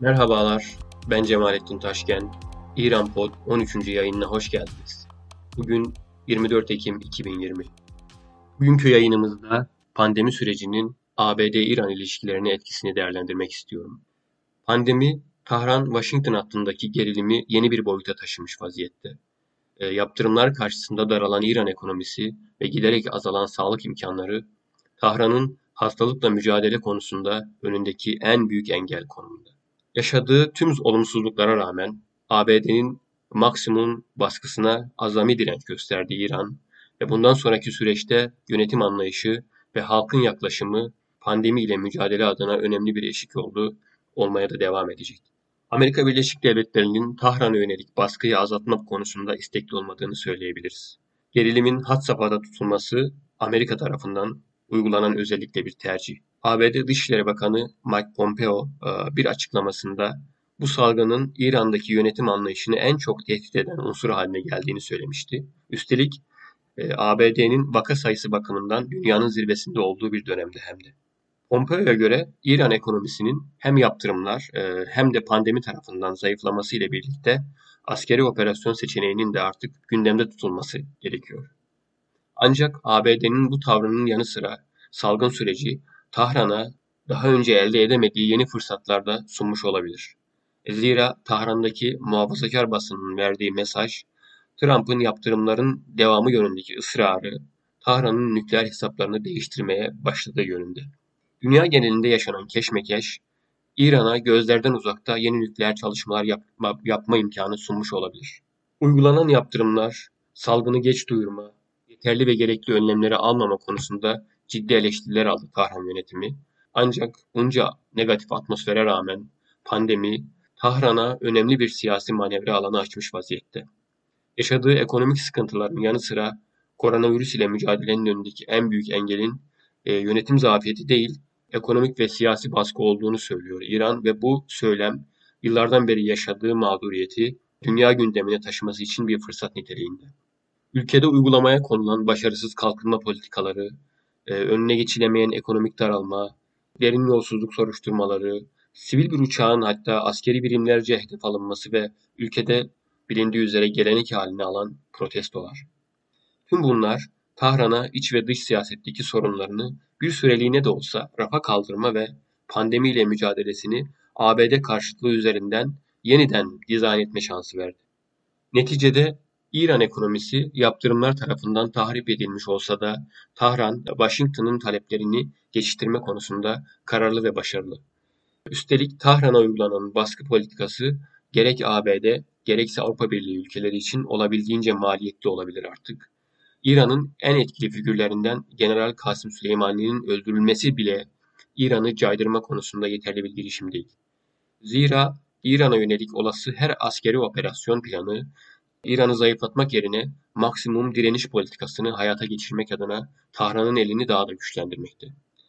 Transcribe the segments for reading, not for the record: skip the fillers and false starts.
Merhabalar, ben Cemalettin Taşken. İran Pod 13. yayınına hoş geldiniz. Bugün 24 Ekim 2020. Bugünkü yayınımızda pandemi sürecinin ABD-İran ilişkilerine etkisini değerlendirmek istiyorum. Pandemi, Tahran-Washington hattındaki gerilimi yeni bir boyuta taşımış vaziyette. Yaptırımlar karşısında daralan İran ekonomisi ve giderek azalan sağlık imkanları, Tahran'ın hastalıkla mücadele konusunda önündeki en büyük engel konumunda. Yaşadığı tüm olumsuzluklara rağmen ABD'nin maksimum baskısına azami direnç gösterdiği İran ve bundan sonraki süreçte yönetim anlayışı ve halkın yaklaşımı pandemi ile mücadele adına önemli bir eşik olmaya da devam edecek. Amerika Birleşik Devletleri'nin Tahran'a yönelik baskıyı azaltmak konusunda istekli olmadığını söyleyebiliriz. Gerilimin had safhada tutulması Amerika tarafından uygulanan özellikle bir tercih. ABD Dışişleri Bakanı Mike Pompeo bir açıklamasında bu salgının İran'daki yönetim anlayışını en çok tehdit eden unsur haline geldiğini söylemişti. Üstelik ABD'nin vaka sayısı bakımından dünyanın zirvesinde olduğu bir dönemde hem de. Pompeo'ya göre İran ekonomisinin hem yaptırımlar hem de pandemi tarafından zayıflaması ile birlikte askeri operasyon seçeneğinin de artık gündemde tutulması gerekiyor. Ancak ABD'nin bu tavrının yanı sıra salgın süreci Tahran'a daha önce elde edemediği yeni fırsatlar da sunmuş olabilir. Zira Tahran'daki muhafazakar basının verdiği mesaj, Trump'ın yaptırımların devamı yönündeki ısrarı, Tahran'ın nükleer hesaplarını değiştirmeye başladığı yönünde. Dünya genelinde yaşanan keşmekeş, İran'a gözlerden uzakta yeni nükleer çalışmalar yapma imkanı sunmuş olabilir. Uygulanan yaptırımlar, salgını geç duyurma, yeterli ve gerekli önlemleri almama konusunda ciddi eleştiriler aldı Tahran yönetimi. Ancak bunca negatif atmosfere rağmen pandemi Tahran'a önemli bir siyasi manevra alanı açmış vaziyette. Yaşadığı ekonomik sıkıntıların yanı sıra koronavirüs ile mücadelenin önündeki en büyük engelin yönetim zafiyeti değil, ekonomik ve siyasi baskı olduğunu söylüyor İran ve bu söylem yıllardan beri yaşadığı mağduriyeti dünya gündemine taşıması için bir fırsat niteliğinde. Ülkede uygulamaya konulan başarısız kalkınma politikaları, önüne geçilemeyen ekonomik daralma, derin yolsuzluk soruşturmaları, sivil bir uçağın hatta askeri birimlerce hedef alınması ve ülkede bilindiği üzere gelenek haline alan protestolar. Tüm bunlar Tahran'a iç ve dış siyasetteki sorunlarını bir süreliğine de olsa rafa kaldırma ve pandemiyle mücadelesini ABD karşıtlığı üzerinden yeniden dizayn etme şansı verdi. Neticede İran ekonomisi yaptırımlar tarafından tahrip edilmiş olsa da Tahran, Washington'ın taleplerini geçiştirme konusunda kararlı ve başarılı. Üstelik Tahran'a uygulanan baskı politikası gerek ABD gerekse Avrupa Birliği ülkeleri için olabildiğince maliyetli olabilir artık. İran'ın en etkili figürlerinden General Kasım Süleymani'nin öldürülmesi bile İran'ı caydırma konusunda yeterli bir girişim değil. Zira İran'a yönelik olası her askeri operasyon planı İran'ı zayıflatmak yerine maksimum direniş politikasını hayata geçirmek adına Tahran'ın elini daha da güçlendirmekte.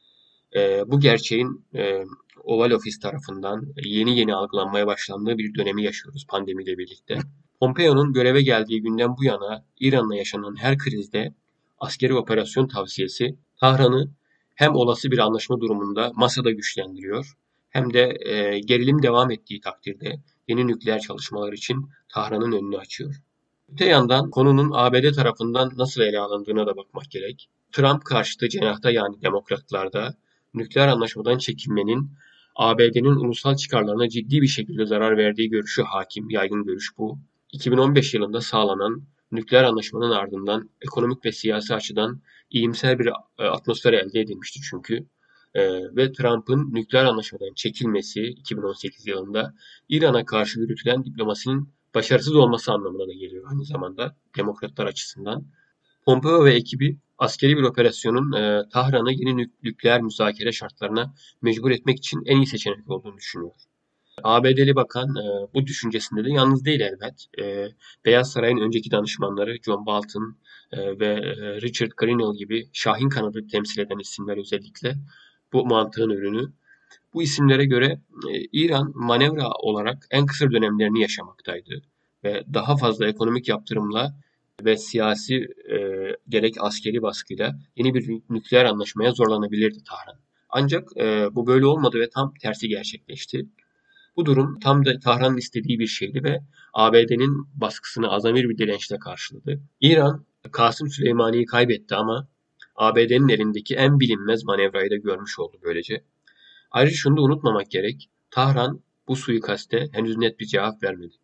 Bu gerçeğin Oval Office tarafından yeni yeni algılanmaya başlandığı bir dönemi yaşıyoruz pandemiyle birlikte. Pompeo'nun göreve geldiği günden bu yana İran'la yaşanan her krizde askeri operasyon tavsiyesi Tahran'ı hem olası bir anlaşma durumunda masada güçlendiriyor hem de gerilim devam ettiği takdirde yeni nükleer çalışmalar için Tahran'ın önünü açıyor. Öte yandan konunun ABD tarafından nasıl ele alındığına da bakmak gerek. Trump karşıtı cenahta yani demokratlarda nükleer anlaşmadan çekinmenin ABD'nin ulusal çıkarlarına ciddi bir şekilde zarar verdiği görüşü hakim, yaygın görüş bu. 2015 yılında sağlanan nükleer anlaşmanın ardından ekonomik ve siyasi açıdan iyimser bir atmosfer elde edilmişti çünkü. Ve Trump'ın nükleer anlaşmadan çekilmesi 2018 yılında İran'a karşı yürütülen diplomasinin başarısız olması anlamına da geliyor aynı zamanda demokratlar açısından. Pompeo ve ekibi askeri bir operasyonun Tahran'ı yeni nükleer müzakere şartlarına mecbur etmek için en iyi seçenek olduğunu düşünüyor. ABD'li bakan bu düşüncesinde de yalnız değil elbet. Beyaz Saray'ın önceki danışmanları John Bolton ve Richard Grenell gibi Şahin kanadı temsil eden isimler özellikle bu mantığın ürünü. Bu isimlere göre İran manevra olarak en kısır dönemlerini yaşamaktaydı ve daha fazla ekonomik yaptırımla ve siyasi gerek askeri baskıyla yeni bir nükleer anlaşmaya zorlanabilirdi Tahran. Ancak bu böyle olmadı ve tam tersi gerçekleşti. Bu durum tam da Tahran'ın istediği bir şeydi ve ABD'nin baskısını azami bir dirençle karşıladı. İran, Kasım Süleymani'yi kaybetti ama ABD'nin elindeki en bilinmez manevrayı da görmüş oldu böylece. Ayrıca şunu da unutmamak gerek, Tahran bu suikaste henüz net bir cevap vermedi.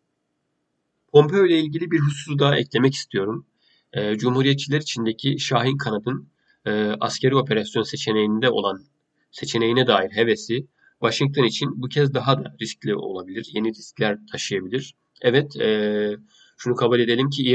Pompeo ile ilgili bir hususu daha eklemek istiyorum. Cumhuriyetçiler içindeki Şahin kanadın askeri operasyon seçeneğine dair hevesi Washington için bu kez daha da riskli olabilir. Yeni riskler taşıyabilir. Evet, şunu kabul edelim ki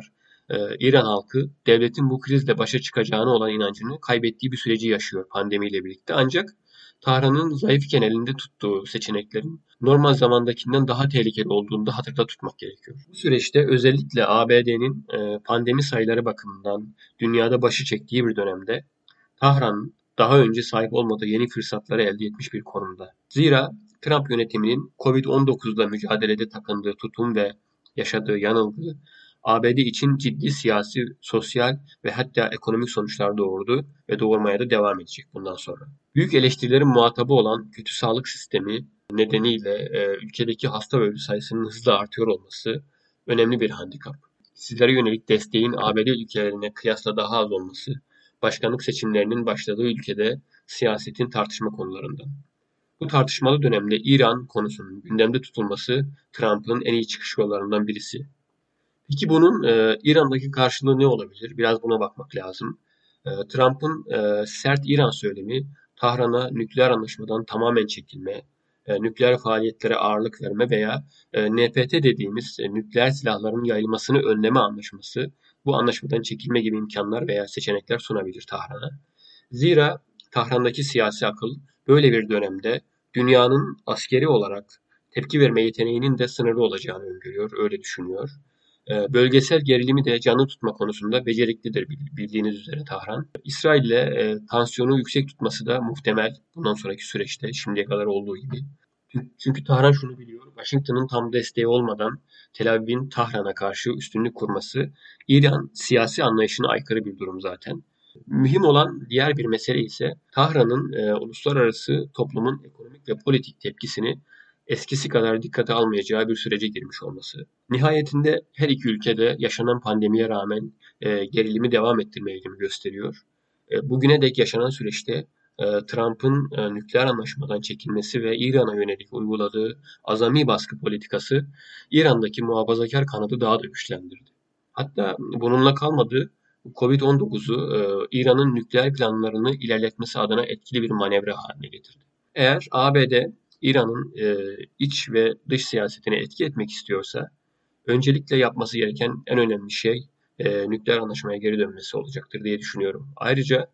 İran halkı devletin bu krizle başa çıkacağına olan inancını kaybettiği bir süreci yaşıyor pandemiyle birlikte. Ancak Tahran'ın zayıfken elinde tuttuğu seçeneklerin normal zamandakinden daha tehlikeli olduğunu da hatırda tutmak gerekiyor. Bu süreçte özellikle ABD'nin pandemi sayıları bakımından dünyada başı çektiği bir dönemde Tahran daha önce sahip olmadığı yeni fırsatları elde etmiş bir konumda. Zira Trump yönetiminin Covid-19'la mücadelede takındığı tutum ve yaşadığı yanılgı ABD için ciddi siyasi, sosyal ve hatta ekonomik sonuçlar doğurdu ve doğurmaya da devam edecek bundan sonra. Büyük eleştirilerin muhatabı olan kötü sağlık sistemi nedeniyle ülkedeki hasta ve ölü sayısının hızla artıyor olması önemli bir handikap. Sizlere yönelik desteğin ABD ülkelerine kıyasla daha az olması, başkanlık seçimlerinin başladığı ülkede siyasetin tartışma konularından. Bu tartışmalı dönemde İran konusunun gündemde tutulması Trump'ın en iyi çıkış yollarından birisi. Peki bunun İran'daki karşılığı ne olabilir? Biraz buna bakmak lazım. Trump'ın sert İran söylemi, Tahran'a nükleer anlaşmadan tamamen çekilme, nükleer faaliyetlere ağırlık verme veya NPT dediğimiz nükleer silahların yayılmasını önleme anlaşması, bu anlaşmadan çekilme gibi imkanlar veya seçenekler sunabilir Tahran'a. Zira Tahran'daki siyasi akıl böyle bir dönemde dünyanın askeri olarak tepki verme yeteneğinin de sınırlı olacağını öngörüyor, öyle düşünüyor. Bölgesel gerilimi de canlı tutma konusunda beceriklidir bildiğiniz üzere Tahran. İsrail ile tansiyonu yüksek tutması da muhtemel bundan sonraki süreçte şimdiye kadar olduğu gibi. Çünkü Tahran şunu biliyor, Washington'ın tam desteği olmadan Tel Aviv'in Tahran'a karşı üstünlük kurması İran siyasi anlayışına aykırı bir durum zaten. Mühim olan diğer bir mesele ise Tahran'ın uluslararası toplumun ekonomik ve politik tepkisini eskisi kadar dikkate almayacağı bir sürece girmiş olması. Nihayetinde her iki ülkede yaşanan pandemiye rağmen gerilimi devam ettirme eğilimi gösteriyor. Bugüne dek yaşanan süreçte Trump'ın nükleer anlaşmadan çekilmesi ve İran'a yönelik uyguladığı azami baskı politikası İran'daki muhafazakar kanadı daha da güçlendirdi. Hatta bununla kalmadı, Covid-19'u İran'ın nükleer planlarını ilerletmesi adına etkili bir manevra haline getirdi. Eğer ABD İran'ın iç ve dış siyasetine etki etmek istiyorsa öncelikle yapması gereken en önemli şey nükleer anlaşmaya geri dönmesi olacaktır diye düşünüyorum. Ayrıca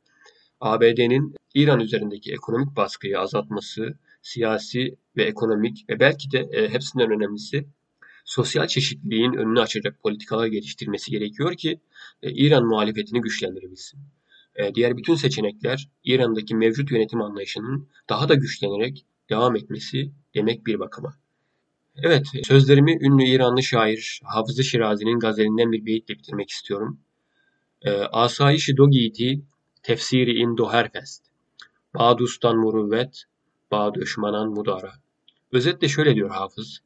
ABD'nin İran üzerindeki ekonomik baskıyı azaltması, siyasi ve ekonomik ve belki de hepsinden önemlisi sosyal çeşitliliğin önünü açacak politikalar geliştirmesi gerekiyor ki İran muhalefetini güçlendirebilsin. Diğer bütün seçenekler İran'daki mevcut yönetim anlayışının daha da güçlenerek devam etmesi demek bir bakıma. Evet, sözlerimi ünlü İranlı şair Hafız-ı Şirazi'nin gazelinden bir beyitle bitirmek istiyorum. Asayiş-i do giydi, tefsiri in do herfest. Bağdustan muruvvet, bağ düşmanan mudara. Özetle şöyle diyor Hafız.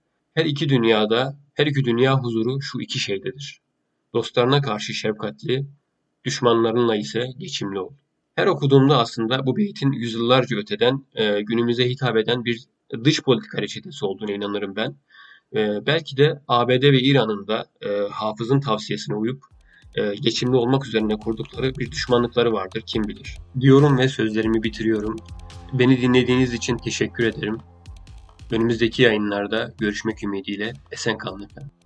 Her iki dünya huzuru şu iki şeydedir. Dostlarına karşı şefkatli, düşmanlarınla ise geçimli ol. Her okuduğumda aslında bu beytin yüzyıllarca öteden günümüze hitap eden bir dış politika reçetesi olduğuna inanırım ben. Belki de ABD ve İran'ın da Hafız'ın tavsiyesine uyup geçimli olmak üzerine kurdukları bir düşmanlıkları vardır kim bilir. Diyorum ve sözlerimi bitiriyorum. Beni dinlediğiniz için teşekkür ederim. Önümüzdeki yayınlarda görüşmek ümidiyle esen kalın efendim.